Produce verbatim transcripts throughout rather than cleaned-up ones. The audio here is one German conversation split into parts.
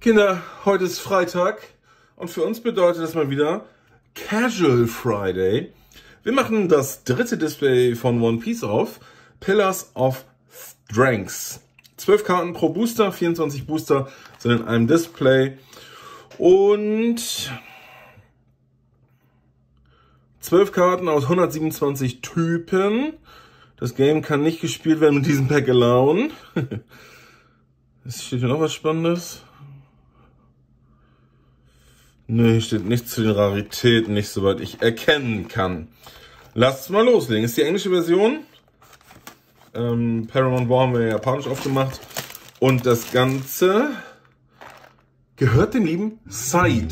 Kinder, heute ist Freitag und für uns bedeutet das mal wieder Casual Friday. Wir machen das dritte Display von One Piece auf, Pillars of Strength. zwölf Karten pro Booster, vierundzwanzig Booster sind in einem Display und zwölf Karten aus hundertsiebenundzwanzig Typen. Das Game kann nicht gespielt werden mit diesem Pack alone. Es steht hier noch was Spannendes. Ne, hier steht nichts zu den Raritäten, nicht soweit ich erkennen kann. Lasst mal loslegen. Ist die englische Version. Ähm, Paramount War haben wir ja japanisch aufgemacht. Und das Ganze gehört dem lieben Said.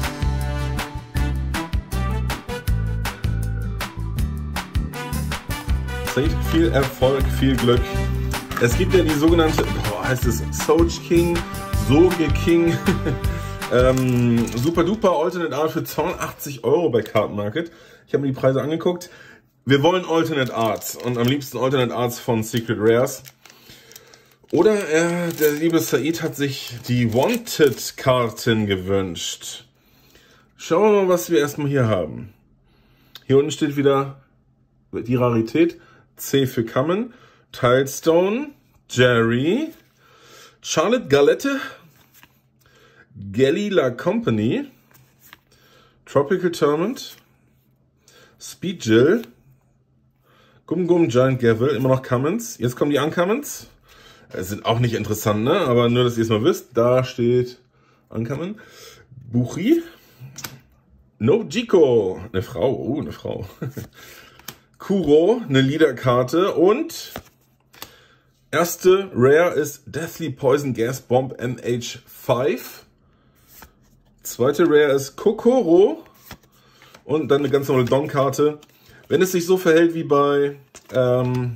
Said, viel Erfolg, viel Glück. Es gibt ja die sogenannte, boah, heißt es Soge King, Soge King. Ähm, Super Duper Alternate Art für zweiundachtzig Euro bei Card Market. Ich habe mir die Preise angeguckt. Wir wollen Alternate Arts und am liebsten Alternate Arts von Secret Rares. Oder äh, der liebe Said hat sich die Wanted Karten gewünscht. Schauen wir mal, was wir erstmal hier haben. Hier unten steht wieder die Rarität. C für Common, Tilestone, Jerry, Charlotte Galette, Galila Company, Tropical Tournament, Speed Jill, Gum Gum Giant Gavel, immer noch Commons. Jetzt kommen die Uncommons. Es sind auch nicht interessant, ne? Aber nur, dass ihr es mal wisst. Da steht Uncommon. Buchi. Nojiko, eine Frau. Oh, eine Frau. Kuro, eine Leaderkarte. Und erste Rare ist Deathly Poison Gas Bomb M H fünf. Zweite Rare ist Kokoro und dann eine ganz normale Don-Karte. Wenn es sich so verhält wie bei, ähm,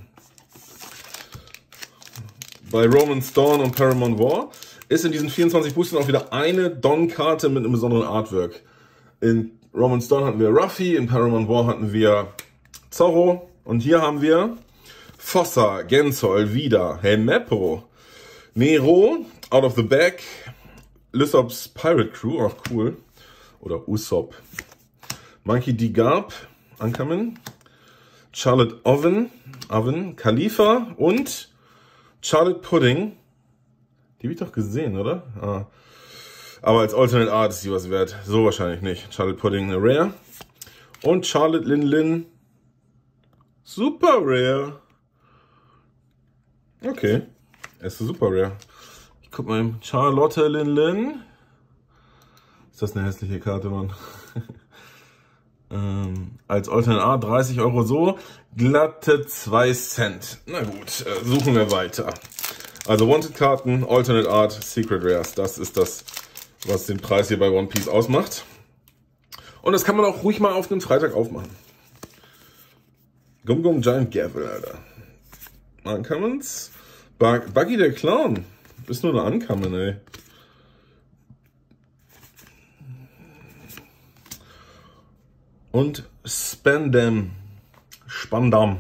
bei Roman's Dawn und Paramount War, ist in diesen vierundzwanzig Boostern auch wieder eine Don-Karte mit einem besonderen Artwork. In Roman's Dawn hatten wir Ruffy, in Paramount War hatten wir Zorro und hier haben wir Fossa, Gensol, Vida, Helmeppo, Nero, Out of the Bag, Lysop's Pirate Crew, auch cool. Oder Usopp. Monkey D. Garb, Uncommon. Charlotte Oven, Oven, Khalifa und Charlotte Pudding. Die habe ich doch gesehen, oder? Ah. Aber als Alternate Art ist die was wert. So wahrscheinlich nicht. Charlotte Pudding, eine Rare. Und Charlotte Lin Lin. Super Rare. Okay. Erste Super Rare. Guck mal, Charlotte Lin Lin. Ist das eine hässliche Karte, Mann? ähm, als Alternate Art dreißig Euro so. Glatte zwei Cent. Na gut, äh, suchen wir weiter. Also Wanted Karten, Alternate Art, Secret Rares. Das ist das, was den Preis hier bei One Piece ausmacht. Und das kann man auch ruhig mal auf den Freitag aufmachen. Gum Gum Giant Gavel, Alter. Uncommons. Bug Buggy der Clown. Ist nur eine Uncommon, ey. Und Spandam. Spandam.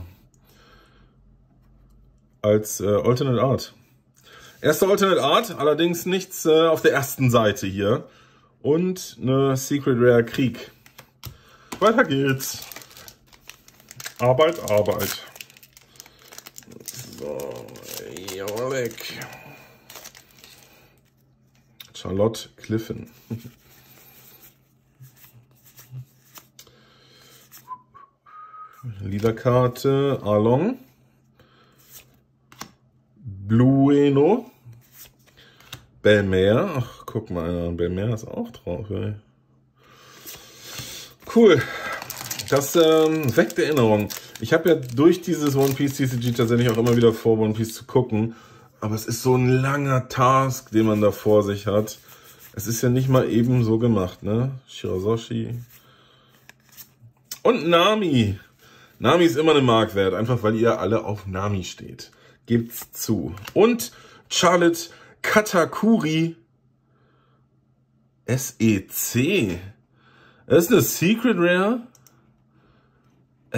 Als äh, Alternate Art. Erste Alternate Art, allerdings nichts äh, auf der ersten Seite hier. Und eine Secret Rare Krieg. Weiter geht's. Arbeit, Arbeit. So, Jolek. Charlotte Cliffen. Liederkarte Along. Blueno. Belmer. Ach, guck mal, Belmer ist auch drauf, ey. Cool. Das ähm, weckt Erinnerungen. Ich habe ja durch dieses One Piece T C G tatsächlich auch immer wieder vor, One Piece zu gucken. Aber es ist so ein langer Task, den man da vor sich hat. Es ist ja nicht mal eben so gemacht, ne? Shirazoshi. Und Nami. Nami ist immer eine Mark wert, einfach weil ihr alle auf Nami steht. Gebt's zu. Und Charlotte Katakuri S E C. Das ist eine Secret Rare. Äh.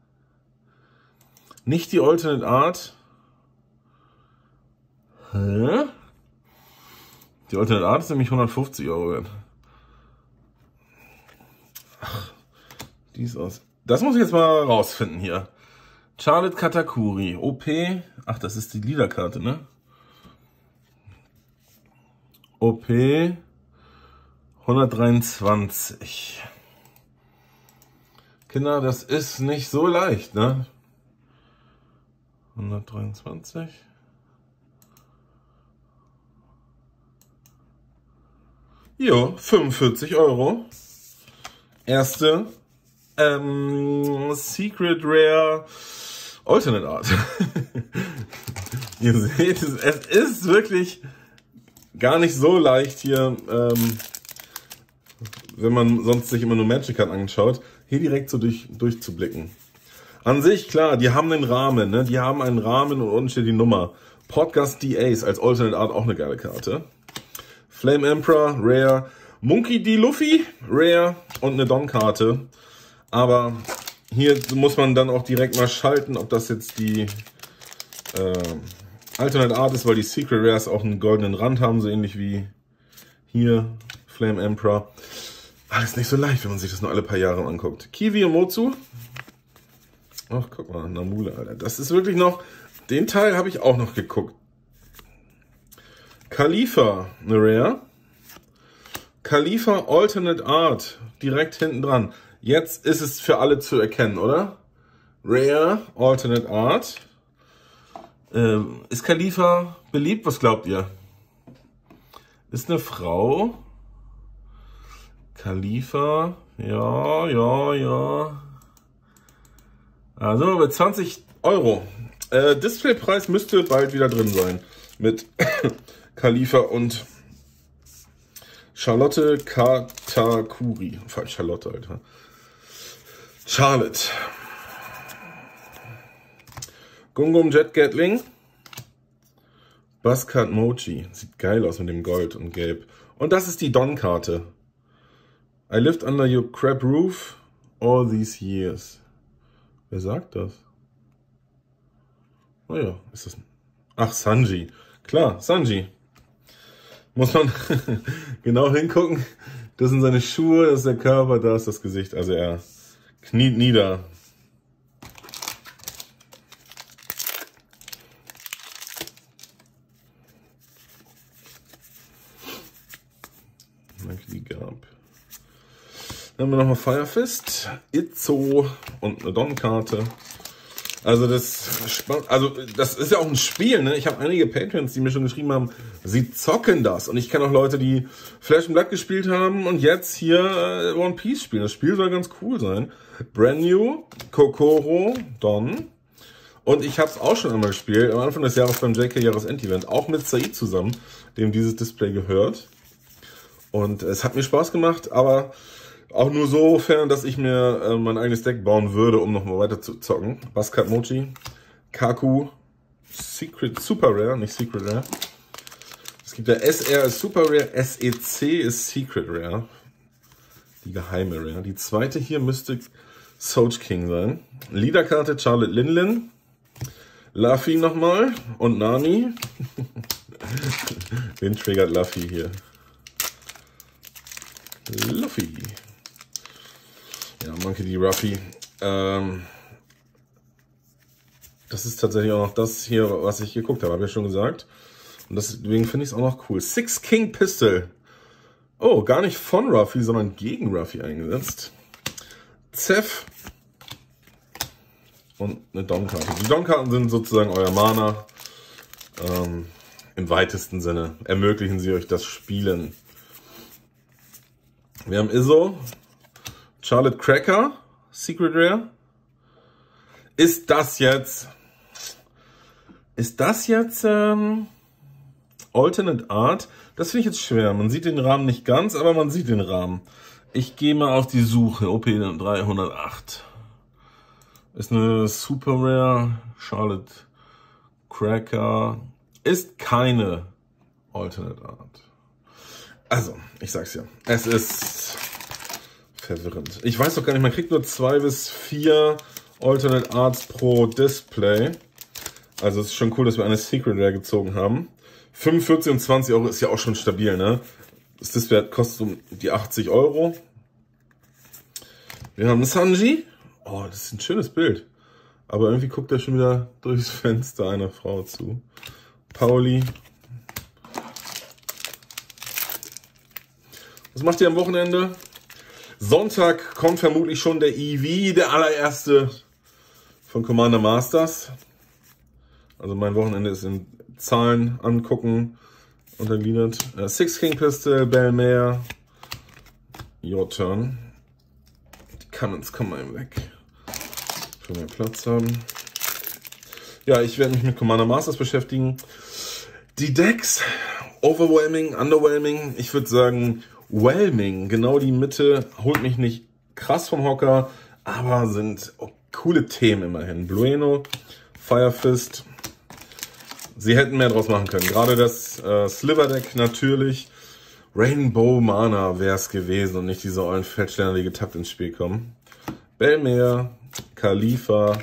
Nicht die Alternate Art. Hä? Die Alternate Art ist nämlich hundertfünfzig Euro wert. Ach, die ist aus. Das muss ich jetzt mal rausfinden hier. Charlotte Katakuri, O P. Ach, das ist die Liederkarte, ne? O P hundertdreiundzwanzig. Kinder, das ist nicht so leicht, ne? hundertdreiundzwanzig. Jo, fünfundvierzig Euro. Erste ähm, Secret Rare Alternate Art. Ihr seht, es ist wirklich gar nicht so leicht hier, ähm, wenn man sonst sich immer nur Magic Card anschaut, hier direkt so durch, durchzublicken. An sich, klar, die haben den Rahmen, ne? Die haben einen Rahmen und unten steht die Nummer. Podcast D Ace als Alternate Art auch eine geile Karte. Flame Emperor, Rare. Monkey D. Luffy, Rare und eine Don-Karte. Aber hier muss man dann auch direkt mal schalten, ob das jetzt die äh, Alternate Art ist, weil die Secret Rares auch einen goldenen Rand haben, so ähnlich wie hier Flame Emperor. Alles nicht so leicht, wenn man sich das nur alle paar Jahre anguckt. Kiwi und Mozu. Ach, guck mal, Namule, Alter. Das ist wirklich noch, den Teil habe ich auch noch geguckt. Khalifa, eine Rare. Khalifa Alternate Art, direkt hinten dran. Jetzt ist es für alle zu erkennen, oder? Rare Alternate Art. Ähm, ist Khalifa beliebt? Was glaubt ihr? Ist eine Frau. Khalifa, ja, ja, ja. Also bei zwanzig Euro. Äh, Displaypreis müsste bald wieder drin sein. Mit Khalifa und Charlotte Katakuri. Falsch, Charlotte, Alter. Charlotte. Gungum Jet Gatling. Buzzcut Mochi. Sieht geil aus mit dem Gold und Gelb. Und das ist die Don-Karte. I lived under your crap roof all these years. Wer sagt das? Oh ja, ist das... Ach, Sanji. Klar, Sanji. Muss man genau hingucken. Das sind seine Schuhe, das ist der Körper, da ist das Gesicht. Also er kniet nieder. Danke, die gab. Dann haben wir nochmal Fire Fist, Itzo und eine Don-Karte. Also das, also das ist ja auch ein Spiel, ne? Ich habe einige Patreons, die mir schon geschrieben haben, sie zocken das. Und ich kenne auch Leute, die Flash and Blood gespielt haben und jetzt hier äh, One Piece spielen. Das Spiel soll ganz cool sein. Brand New, Kokoro, Don. Und ich habe es auch schon einmal gespielt, am Anfang des Jahres beim J K Jahresend-Event, auch mit Said zusammen, dem dieses Display gehört. Und es hat mir Spaß gemacht, aber auch nur sofern, dass ich mir äh, mein eigenes Deck bauen würde, um nochmal weiter zu zocken. Buzzcut Mochi, Kaku, Secret Super Rare, nicht Secret Rare. Es gibt ja S R ist Super Rare, S E C ist Secret Rare. Die geheime Rare. Die zweite hier müsste Soch King sein. Liederkarte Charlotte Linlin. Luffy nochmal und Nami. Wen triggert Luffy hier? Luffy. Ja, Monkey D. Ruffy. Ähm, das ist tatsächlich auch noch das hier, was ich geguckt habe, habe ich ja schon gesagt. Und deswegen finde ich es auch noch cool. Six King Pistol. Oh, gar nicht von Ruffy, sondern gegen Ruffy eingesetzt. Zeph. Und eine Don-Karte. Die Don-Karten sind sozusagen euer Mana. Ähm, im weitesten Sinne ermöglichen sie euch das Spielen. Wir haben Izzo, Charlotte Cracker, Secret Rare. Ist das jetzt, ist das jetzt ähm, Alternate Art? Das finde ich jetzt schwer. Man sieht den Rahmen nicht ganz, aber man sieht den Rahmen. Ich gehe mal auf die Suche. O P dreihundertacht. Ist eine Super Rare. Charlotte Cracker. Ist keine Alternate Art. Also, ich sag's ja. Es ist verwirrend. Ich weiß doch gar nicht, man kriegt nur zwei bis vier Alternate Arts pro Display. Also es ist schon cool, dass wir eine Secret Rare gezogen haben. fünfundvierzig und zwanzig Euro ist ja auch schon stabil, ne? Das Display kostet um die achtzig Euro. Wir haben Sanji. Oh, das ist ein schönes Bild. Aber irgendwie guckt er schon wieder durchs Fenster einer Frau zu. Pauli. Was macht ihr am Wochenende? Sonntag kommt vermutlich schon der E V, der allererste von Commander Masters. Also mein Wochenende ist in Zahlen angucken untergliedert. Uh, Six King Pistol, Bellmare. Your turn. Die Comments kommen mal eben weg. Für mehr Platz haben. Ja, ich werde mich mit Commander Masters beschäftigen. Die Decks, overwhelming, underwhelming. Ich würde sagen, whelming. Genau die Mitte holt mich nicht krass vom Hocker, aber sind oh, coole Themen immerhin. Blueno, Fire Fist. Sie hätten mehr draus machen können. Gerade das äh, Sliver Deck natürlich. Rainbow Mana wäre es gewesen und nicht diese ollen Fettsterne, die getappt ins Spiel kommen. Bellmare, Khalifa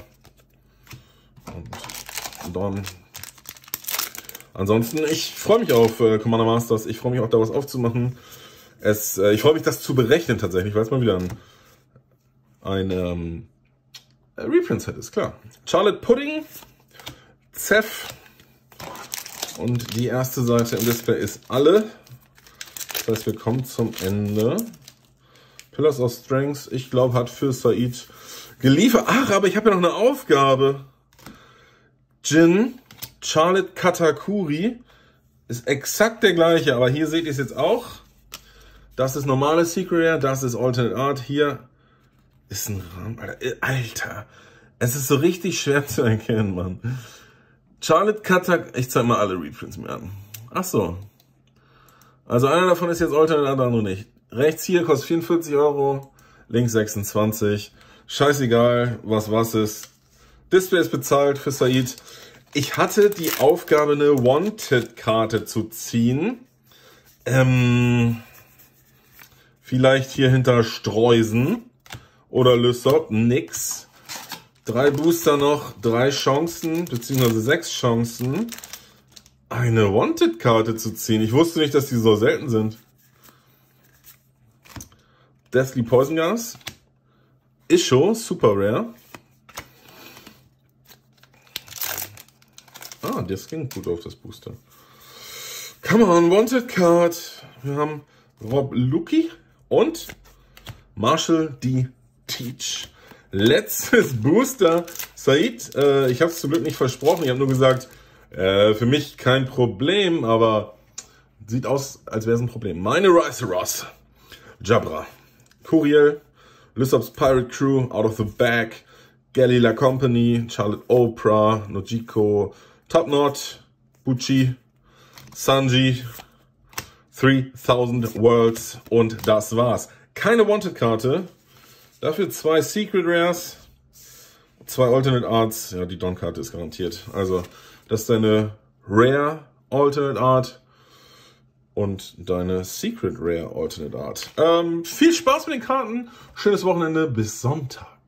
und Don. Ansonsten, ich freue mich auf äh, Commander Masters. Ich freue mich auch, da was aufzumachen. Es, äh, ich freue mich, das zu berechnen tatsächlich, weil es mal wieder ein, ein ähm, Reprint-Set ist, klar. Charlotte Pudding, Zeph und die erste Seite im Display ist alle. Das heißt, wir kommen zum Ende. Pillars of Strength, ich glaube, hat für Said geliefert. Ach, aber ich habe ja noch eine Aufgabe. Jin, Charlotte Katakuri ist exakt der gleiche, aber hier seht ihr es jetzt auch. Das ist normale Secret Rare, das ist Alternate Art. Hier ist ein Rahmen. Alter, es ist so richtig schwer zu erkennen, Mann. Charlotte Katak, ich zeig mal alle Reprints mir an. Ach so. Also einer davon ist jetzt Alternate Art, der andere nicht. Rechts hier kostet vierundvierzig Euro, links sechsundzwanzig. Scheißegal, was was ist. Display ist bezahlt für Said. Ich hatte die Aufgabe, eine Wanted-Karte zu ziehen. Ähm, vielleicht hier hinter Streusen oder Lysop. Nix. Drei Booster noch, drei Chancen, beziehungsweise sechs Chancen, eine Wanted-Karte zu ziehen. Ich wusste nicht, dass die so selten sind. Deathly Poison Gas. Isho, super rare. Ah, das ging gut auf das Booster. Come on, Wanted Card. Wir haben Rob Lucky und Marshall D. Teach. Letztes Booster. Said, äh, ich habe es zum Glück nicht versprochen. Ich habe nur gesagt, äh, für mich kein Problem, aber sieht aus, als wäre es ein Problem. Meine Riceros. Jabra. Curiel. Lysop's Pirate Crew. Out of the Bag. Galila Company. Charlotte Oprah. Nojiko. Top Knot. Bucci. Sanji. dreitausend Worlds. Und das war's. Keine Wanted-Karte. Dafür zwei Secret Rares, zwei Alternate Arts. Ja, die Don-Karte ist garantiert. Also, das ist deine Rare Alternate Art und deine Secret Rare Alternate Art. Ähm, viel Spaß mit den Karten. Schönes Wochenende. Bis Sonntag.